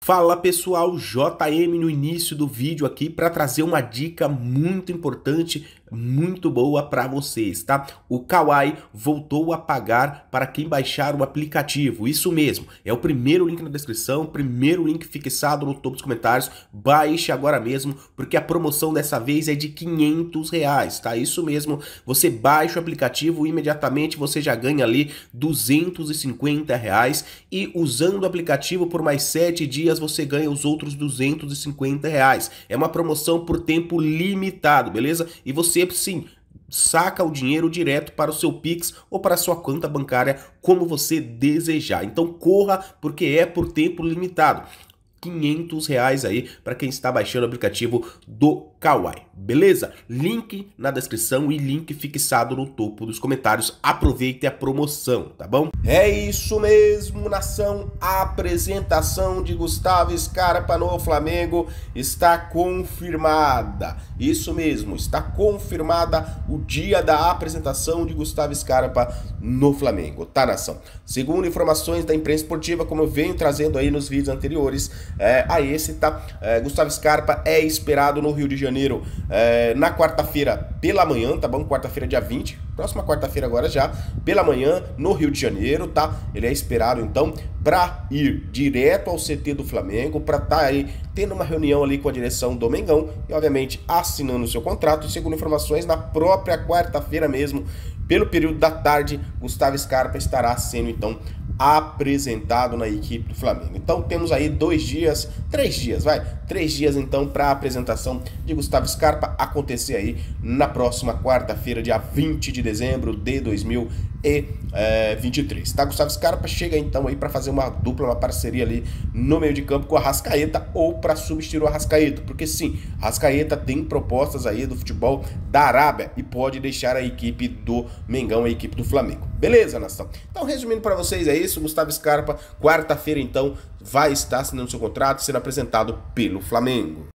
Fala pessoal, JM no início do vídeo aqui para trazer uma dica muito importante, muito boa para vocês, tá? O Kawai voltou a pagar para quem baixar o aplicativo, isso mesmo, é o primeiro link na descrição, primeiro link fixado no topo dos comentários, baixe agora mesmo, porque a promoção dessa vez é de R$ 500, tá? Isso mesmo, você baixa o aplicativo e imediatamente você já ganha ali R$ 250 e usando o aplicativo por mais 7 dias você ganha os outros R$ 250. É uma promoção por tempo limitado, beleza? E você, sim, saca o dinheiro direto para o seu Pix ou para a sua conta bancária, como você desejar. Então corra, porque é por tempo limitado. R$ 500 aí para quem está baixando o aplicativo do Kawai, beleza? Link na descrição e link fixado no topo dos comentários. Aproveite a promoção, tá bom? É isso mesmo, nação. A apresentação de Gustavo Scarpa no Flamengo está confirmada. Isso mesmo, está confirmada o dia da apresentação de Gustavo Scarpa no Flamengo, tá, nação? Segundo informações da imprensa esportiva, como eu venho trazendo aí nos vídeos anteriores, Gustavo Scarpa é esperado no Rio de Janeiro na quarta-feira pela manhã, tá bom? Quarta-feira, dia 20, próxima quarta-feira agora já, pela manhã, no Rio de Janeiro, tá? Ele é esperado, então, para ir direto ao CT do Flamengo, para estar aí tendo uma reunião ali com a direção do Mengão e, obviamente, assinando o seu contrato. E, segundo informações, na própria quarta-feira mesmo, pelo período da tarde, Gustavo Scarpa estará sendo, então, apresentado na equipe do Flamengo. Então temos aí 3 dias então para a apresentação de Gustavo Scarpa acontecer aí na próxima quarta-feira, dia 20 de dezembro de 2023, tá? Gustavo Scarpa chega então aí para fazer uma dupla, uma parceria ali no meio de campo com o Arrascaeta ou para substituir o Arrascaeta, porque sim, Arrascaeta tem propostas aí do futebol da Arábia e pode deixar a equipe do Mengão, a equipe do Flamengo. Beleza, nação? Então, resumindo para vocês, é isso. Gustavo Scarpa, quarta-feira, então, vai estar assinando seu contrato, sendo apresentado pelo Flamengo.